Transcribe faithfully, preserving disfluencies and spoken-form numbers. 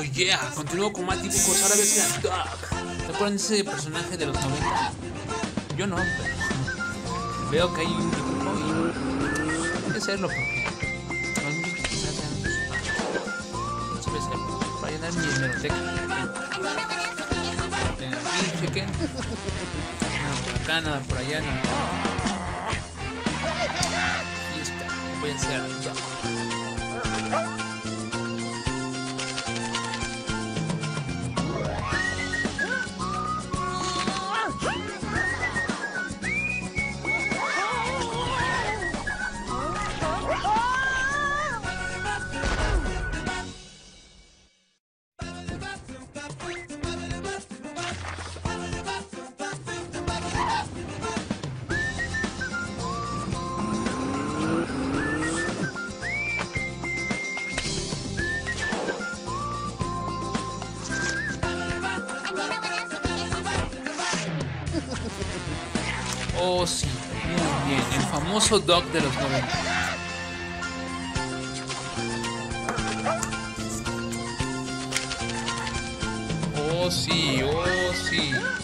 yeah, continúo con más típicos árabes y Doc. ¿Se acuerdan de ese personaje de los noventa? Yo no, pero veo que hay un dibujo y hay que hacerlo porque no hay muchos que quizás sean sus padres. Para llenar mi hemeroteca. Aquí, chequen. Nada por acá, nada por allá, nada por acá. Aquí está, voy a hacer ya. Oh, sí, muy bien, el famoso Doc de los noventa. Oh, sí, oh, sí.